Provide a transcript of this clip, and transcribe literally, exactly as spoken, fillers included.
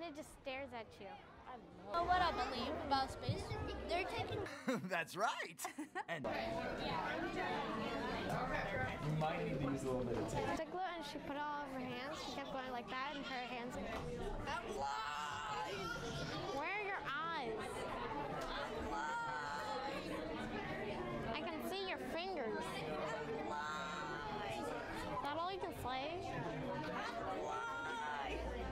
it just stares at you. I know what I believe about space. They're taking. That's right. And you might need to use a little bit of tape. Took glue and she put it all over her hands. She kept going like that, and her hands. I'm blind. Where are your eyes? I'm blind. I can see your fingers. I'm blind. Is that all you can say? I'm blind.